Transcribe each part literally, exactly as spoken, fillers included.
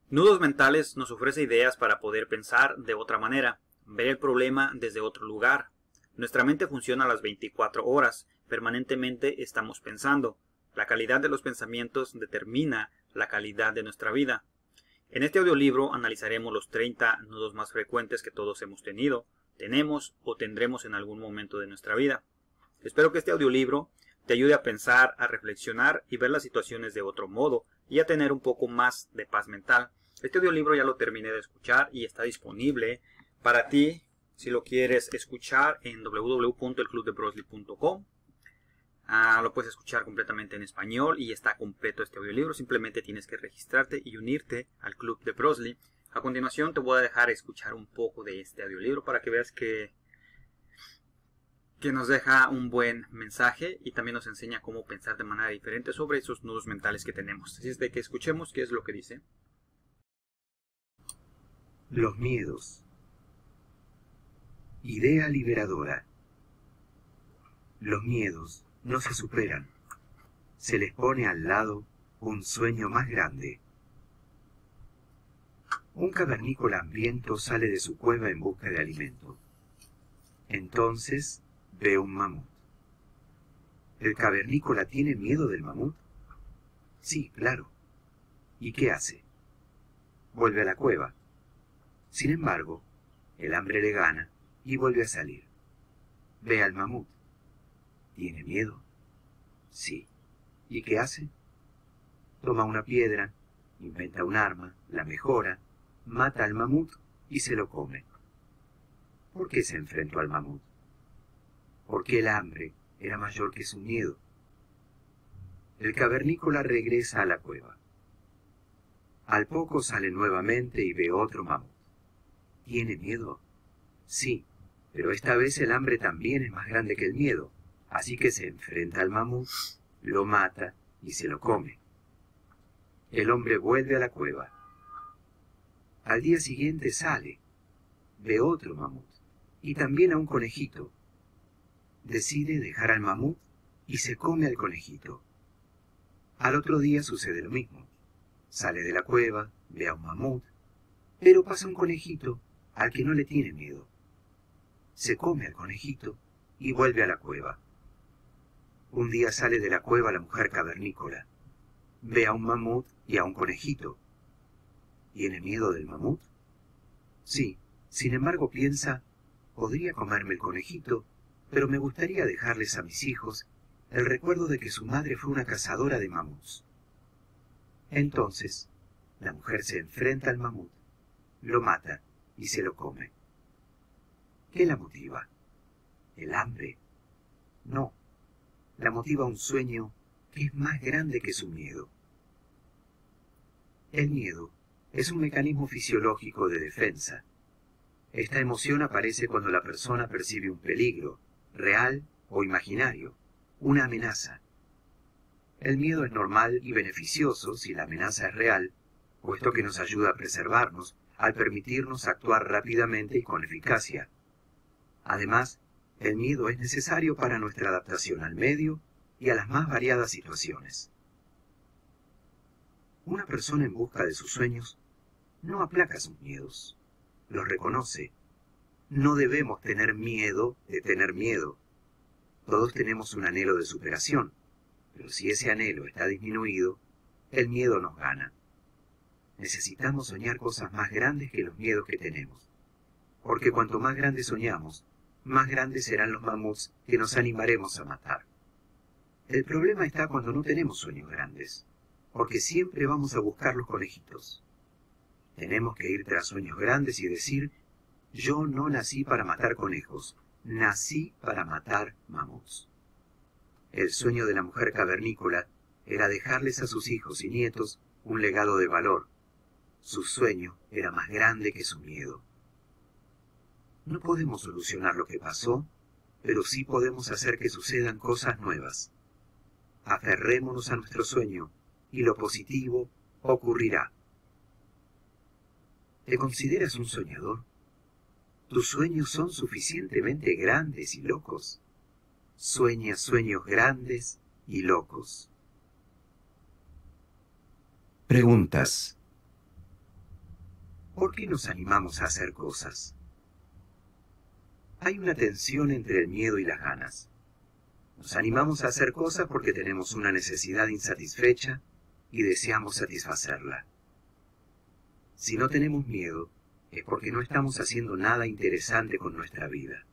Nudos mentales nos ofrece ideas para poder pensar de otra manera, ver el problema desde otro lugar. Nuestra mente funciona a las veinticuatro horas, permanentemente estamos pensando. La calidad de los pensamientos determina la calidad de nuestra vida. En este audiolibro analizaremos los treinta nudos más frecuentes que todos hemos tenido, tenemos o tendremos en algún momento de nuestra vida. Espero que este audiolibro te ayude a pensar, a reflexionar y ver las situaciones de otro modo y a tener un poco más de paz mental. Este audiolibro ya lo terminé de escuchar y está disponible para ti si lo quieres escuchar en w w w punto el club de brosley punto com. Ah, lo puedes escuchar completamente en español y está completo este audiolibro. Simplemente tienes que registrarte y unirte al Club de Brosley. A continuación te voy a dejar escuchar un poco de este audiolibro para que veas que, que nos deja un buen mensaje y también nos enseña cómo pensar de manera diferente sobre esos nudos mentales que tenemos. Así es de que escuchemos qué es lo que dice. Los miedos. Idea liberadora. Los miedos no se superan. Se les pone al lado un sueño más grande. Un cavernícola hambriento sale de su cueva en busca de alimento. Entonces ve un mamut. ¿El cavernícola tiene miedo del mamut? Sí, claro. ¿Y qué hace? Vuelve a la cueva. Sin embargo, el hambre le gana y vuelve a salir. Ve al mamut. ¿Tiene miedo? Sí. ¿Y qué hace? Toma una piedra, inventa un arma, la mejora, mata al mamut y se lo come. ¿Por qué se enfrentó al mamut? Porque el hambre era mayor que su miedo. El cavernícola regresa a la cueva. Al poco sale nuevamente y ve otro mamut. ¿Tiene miedo? Sí, pero esta vez el hambre también es más grande que el miedo. Así que se enfrenta al mamut, lo mata y se lo come. El hombre vuelve a la cueva. Al día siguiente sale, ve otro mamut y también a un conejito. Decide dejar al mamut y se come al conejito. Al otro día sucede lo mismo. Sale de la cueva, ve a un mamut, pero pasa un conejito al que no le tiene miedo. Se come al conejito y vuelve a la cueva. Un día sale de la cueva la mujer cavernícola. Ve a un mamut y a un conejito. ¿Tiene miedo del mamut? Sí, sin embargo piensa, podría comerme el conejito, pero me gustaría dejarles a mis hijos el recuerdo de que su madre fue una cazadora de mamuts. Entonces, la mujer se enfrenta al mamut, lo mata y se lo come. ¿Qué la motiva? ¿El hambre? No. La motiva un sueño que es más grande que su miedo. El miedo es un mecanismo fisiológico de defensa. Esta emoción aparece cuando la persona percibe un peligro, real o imaginario, una amenaza. El miedo es normal y beneficioso si la amenaza es real, puesto que nos ayuda a preservarnos al permitirnos actuar rápidamente y con eficacia. Además, el miedo es necesario para nuestra adaptación al medio y a las más variadas situaciones. Una persona en busca de sus sueños no aplaca sus miedos, los reconoce. No debemos tener miedo de tener miedo. Todos tenemos un anhelo de superación, pero si ese anhelo está disminuido, el miedo nos gana. Necesitamos soñar cosas más grandes que los miedos que tenemos, porque cuanto más grandes soñamos, más grandes serán los mamuts que nos animaremos a matar. El problema está cuando no tenemos sueños grandes, porque siempre vamos a buscar los conejitos. Tenemos que ir tras sueños grandes y decir, yo no nací para matar conejos, nací para matar mamuts. El sueño de la mujer cavernícola era dejarles a sus hijos y nietos un legado de valor. Su sueño era más grande que su miedo. No podemos solucionar lo que pasó, pero sí podemos hacer que sucedan cosas nuevas. Aferrémonos a nuestro sueño y lo positivo ocurrirá. ¿Te consideras un soñador? ¿Tus sueños son suficientemente grandes y locos? Sueña sueños grandes y locos. Preguntas. ¿Por qué nos animamos a hacer cosas? Hay una tensión entre el miedo y las ganas. Nos animamos a hacer cosas porque tenemos una necesidad insatisfecha y deseamos satisfacerla. Si no tenemos miedo, es porque no estamos haciendo nada interesante con nuestra vida.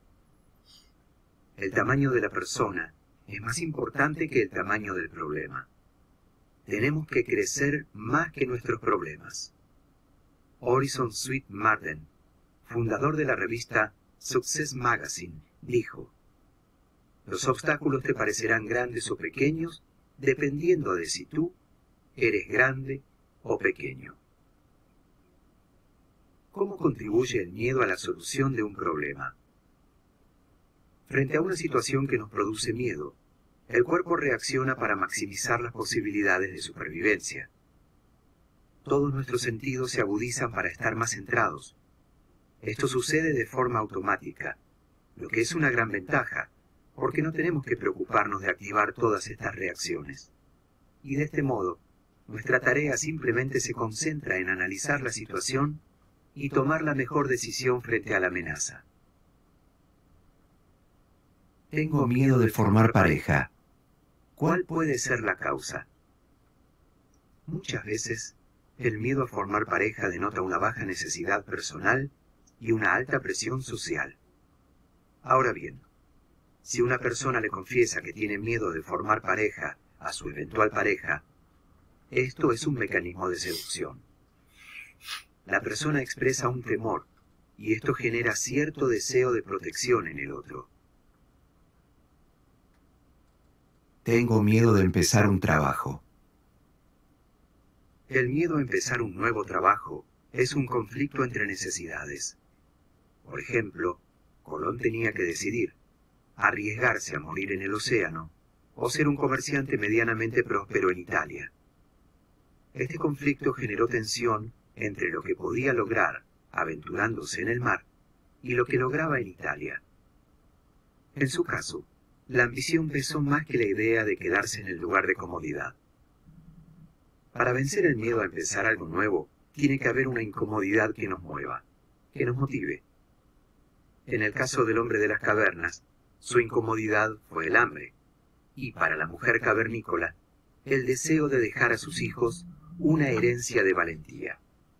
El tamaño de la persona es más importante que el tamaño del problema. Tenemos que crecer más que nuestros problemas. Horizon Sweet-Marden, fundador de la revista Success Magazine, dijo: los obstáculos te parecerán grandes o pequeños dependiendo de si tú eres grande o pequeño. ¿Cómo contribuye el miedo a la solución de un problema? Frente a una situación que nos produce miedo, el cuerpo reacciona para maximizar las posibilidades de supervivencia. Todos nuestros sentidos se agudizan para estar más centrados. Esto sucede de forma automática, lo que es una gran ventaja, porque no tenemos que preocuparnos de activar todas estas reacciones. Y de este modo, nuestra tarea simplemente se concentra en analizar la situación y tomar la mejor decisión frente a la amenaza. Tengo miedo de formar pareja. ¿Cuál puede ser la causa? Muchas veces, el miedo a formar pareja denota una baja necesidad personal y una alta presión social. Ahora bien, si una persona le confiesa que tiene miedo de formar pareja a su eventual pareja, esto es un mecanismo de seducción. La persona expresa un temor, y esto genera cierto deseo de protección en el otro. Tengo miedo de empezar un trabajo. El miedo a empezar un nuevo trabajo es un conflicto entre necesidades. Por ejemplo, Colón tenía que decidir arriesgarse a morir en el océano o ser un comerciante medianamente próspero en Italia. Este conflicto generó tensión entre lo que podía lograr aventurándose en el mar y lo que lograba en Italia. En su caso, la ambición pesó más que la idea de quedarse en el lugar de comodidad. Para vencer el miedo a empezar algo nuevo, tiene que haber una incomodidad que nos mueva, que nos motive. En el caso del hombre de las cavernas, su incomodidad fue el hambre, y para la mujer cavernícola, el deseo de dejar a sus hijos una herencia de valentía.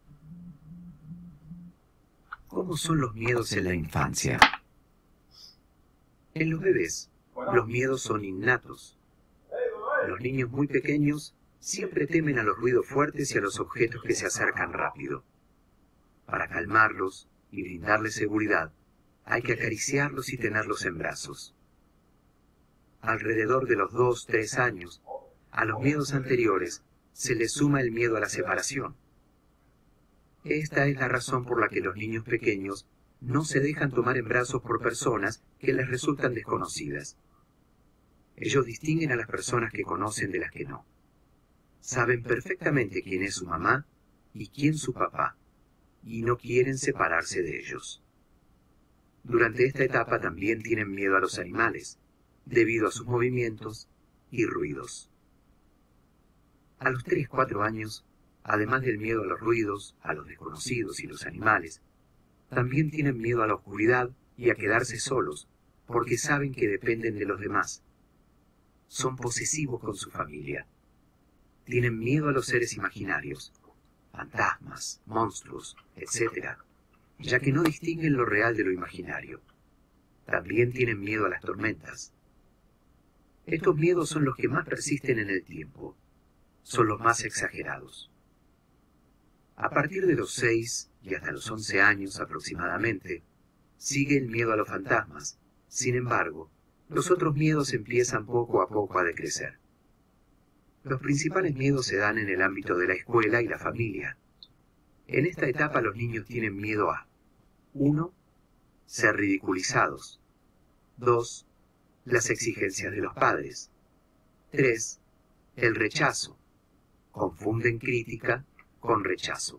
¿Cómo son los miedos en la infancia? En los bebés, los miedos son innatos. Los niños muy pequeños siempre temen a los ruidos fuertes y a los objetos que se acercan rápido. Para calmarlos y brindarles seguridad, hay que acariciarlos y tenerlos en brazos. Alrededor de los dos, tres años, a los miedos anteriores se les suma el miedo a la separación. Esta es la razón por la que los niños pequeños no se dejan tomar en brazos por personas que les resultan desconocidas. Ellos distinguen a las personas que conocen de las que no. Saben perfectamente quién es su mamá y quién su papá, y no quieren separarse de ellos. Durante esta etapa también tienen miedo a los animales, debido a sus movimientos y ruidos. A los tres, cuatro años, además del miedo a los ruidos, a los desconocidos y los animales, también tienen miedo a la oscuridad y a quedarse solos, porque saben que dependen de los demás. Son posesivos con su familia. Tienen miedo a los seres imaginarios, fantasmas, monstruos, etcétera, ya que no distinguen lo real de lo imaginario. También tienen miedo a las tormentas. Estos miedos son los que más persisten en el tiempo. Son los más exagerados. A partir de los seis y hasta los once años aproximadamente, sigue el miedo a los fantasmas. Sin embargo, los otros miedos empiezan poco a poco a decrecer. Los principales miedos se dan en el ámbito de la escuela y la familia. En esta etapa los niños tienen miedo a uno Ser ridiculizados. dos Las exigencias de los padres. tres El rechazo. Confunden crítica con rechazo.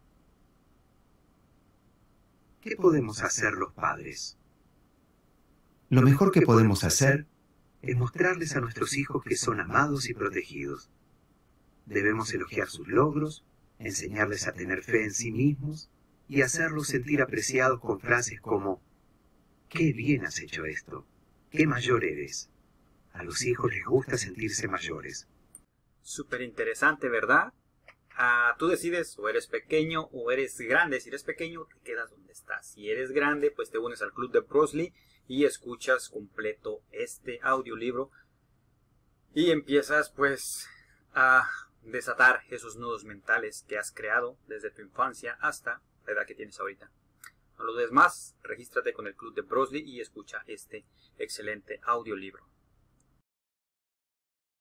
¿Qué podemos hacer los padres? Lo mejor que podemos hacer es mostrarles a nuestros hijos que son amados y protegidos. Debemos elogiar sus logros enseñarles a tener fe en sí mismos y hacerlos sentir apreciados con frases como «¡Qué bien has hecho esto! ¡Qué mayor eres!». A los hijos les gusta sentirse mayores. Súper interesante, ¿verdad? Ah, tú decides, o eres pequeño o eres grande. Si eres pequeño, te quedas donde estás. Si eres grande, pues te unes al Club de Bruce Lee y escuchas completo este audiolibro. Y empiezas, pues, a desatar esos nudos mentales que has creado desde tu infancia hasta la edad que tienes ahorita. No lo des más, regístrate con el Club de Bruce Lee y escucha este excelente audiolibro.